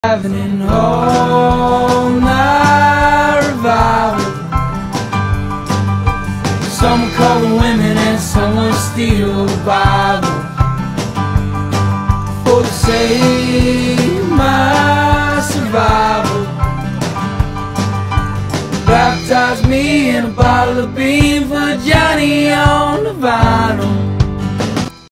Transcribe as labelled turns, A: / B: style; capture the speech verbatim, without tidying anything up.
A: Having an all-night revival. Some will call the women and some will steal the Bible for to save my survival. Baptize me in a bottle of bean for Johnny on the vinyl.